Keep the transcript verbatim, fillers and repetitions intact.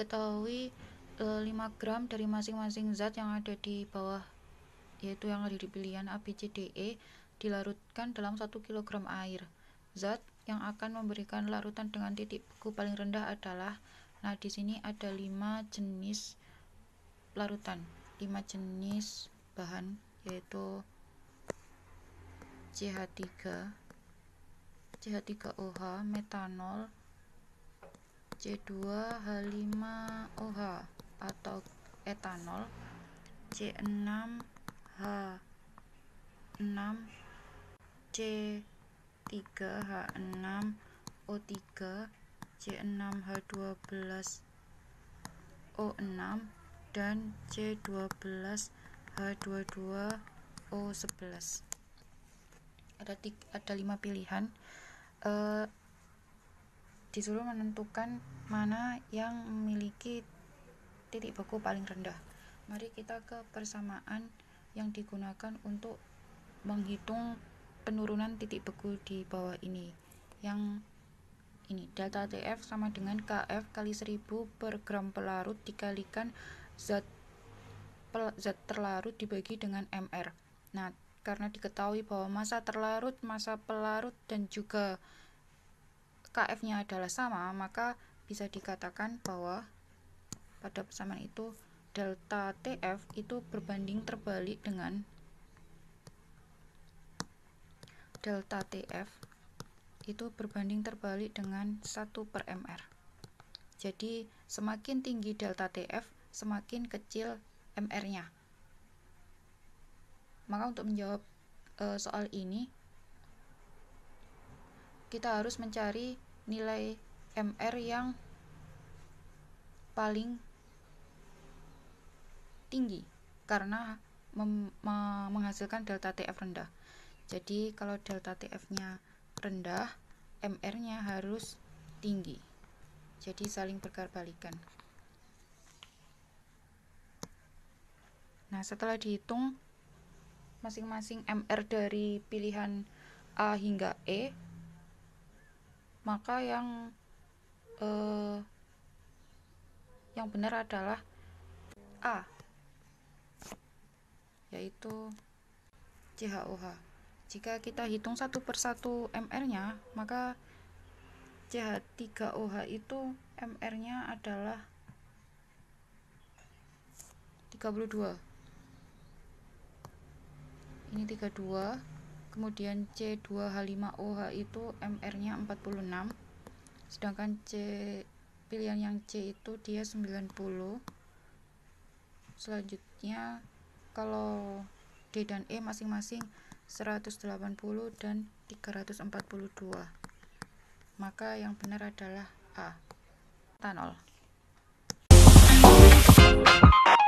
diketahui e, lima gram dari masing-masing zat yang ada di bawah, yaitu yang ada di pilihan A, B, C, D, E, dilarutkan dalam satu kilogram air. Zat yang akan memberikan larutan dengan titik beku paling rendah adalah, nah di sini ada lima jenis larutan, lima jenis bahan, yaitu C H tiga, C H tiga O H, metanol, C dua H lima O H atau etanol, C enam H enam, C tiga H enam O tiga, C enam H dua belas O enam, dan C dua belas H dua puluh dua O sebelas. Ada tiga, ada lima pilihan. Uh, disuruh menentukan mana yang memiliki titik beku paling rendah. Mari kita ke persamaan yang digunakan untuk menghitung penurunan titik beku di bawah ini. Yang ini, delta T F sama dengan K F kali seribu per gram pelarut dikalikan zat pel, zat terlarut dibagi dengan M R. Nah, karena diketahui bahwa massa terlarut, massa pelarut, dan juga K F-nya adalah sama, maka bisa dikatakan bahwa pada persamaan itu delta T F itu berbanding terbalik dengan delta T F itu berbanding terbalik dengan satu per M R. Jadi semakin tinggi delta T F, semakin kecil M R-nya. Maka untuk menjawab e, soal ini, kita harus mencari nilai M R yang paling tinggi karena mem, me, menghasilkan delta T F rendah. Jadi kalau delta T F-nya rendah, M R-nya harus tinggi. Jadi saling berkebalikan. Nah, setelah dihitung masing-masing M R dari pilihan A hingga E, maka yang eh, yang benar adalah A, yaitu C H O H. Jika kita hitung satu persatu M R-nya, maka C H tiga O H itu M R-nya adalah tiga puluh dua. Ini tiga puluh dua. Kemudian C dua H lima O H itu M R-nya empat puluh enam. Sedangkan C pilihan yang C itu dia sembilan puluh. Selanjutnya kalau D dan E masing-masing seratus delapan puluh dan tiga ratus empat puluh dua. Maka yang benar adalah A, etanol.